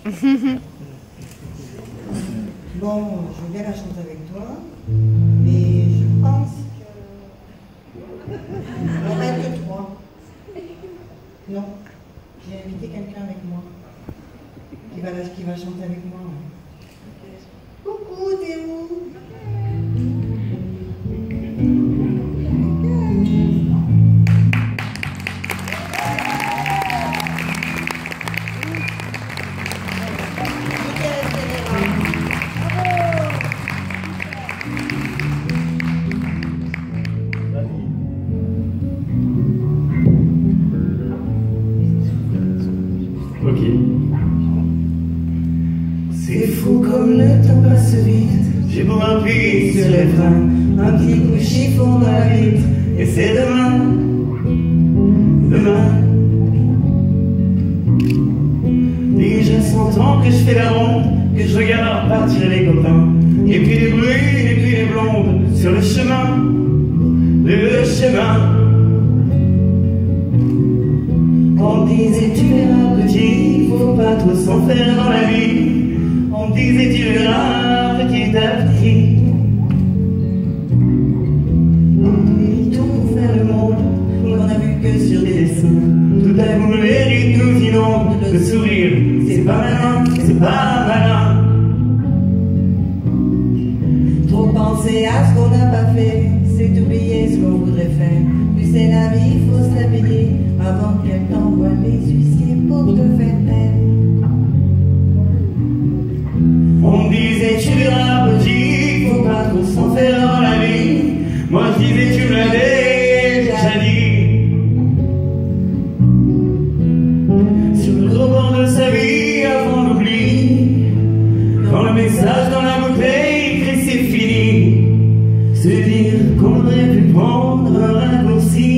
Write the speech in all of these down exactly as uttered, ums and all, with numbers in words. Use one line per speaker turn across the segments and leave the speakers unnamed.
Bon, je veux bien la chanter avec toi, mais je pense que... On va être que trois. Non, j'ai invité quelqu'un avec moi, qui va, qui va chanter avec moi. Coucou, t'es où?
Ok. C'est fou comme le temps passe vite. J'ai beau appuyer sur les freins, un petit coup chiffon dans la vitre. Et c'est demain, demain. Déjà cent ans que je fais la ronde, que je regarde partir les copains. Et puis les brunes, et puis les blondes, sur le chemin, le chemin. On disait tu verras petit, faut pas trop s'en faire dans la vie. On disait tu verras petit à petit. On dit tout pour faire le monde, qu'on a vu que sur des dessins. Tout à coup le mérite nous inonde, le sourire, c'est pas malin, c'est pas malin.
Trop penser à ce qu'on n'a pas fait, c'est oublier ce qu'on voudrait faire. Plus c'est la vie, faut se la payer avant qu'elle t'envoie les huissiers pour te faire taire.
On disait tu verras petit, faut pas trop s'en faire dans la vie. Moi je disais tu me l'as déjà dit. Sur le rebord de sa vie avant l'oubli, quand le message dans la bouteille écrit c'est fini, se dire qu'on aurait pu prendre un raccourci.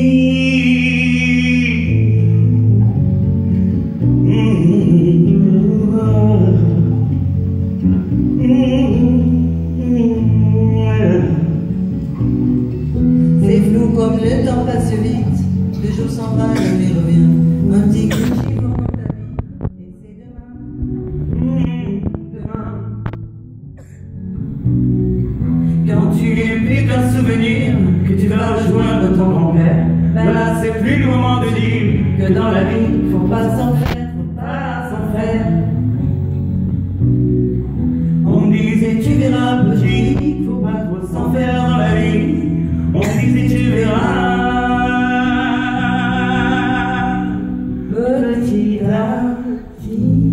C'est flou comme le temps passe vite, le jour s'en va, la nuit revient. Un petit coup de chiffon dans ta vie, et c'est demain, demain.
Quand tu n'es plus qu'un souvenir, que tu vas rejoindre ton grand-père, ben là c'est plus le moment de dire que dans la vie, faut pas s'en faire, faut pas s'en faire. On disait tu verras petit, faut pas trop s'en faire dans la vie. On disait tu verras petit à petit.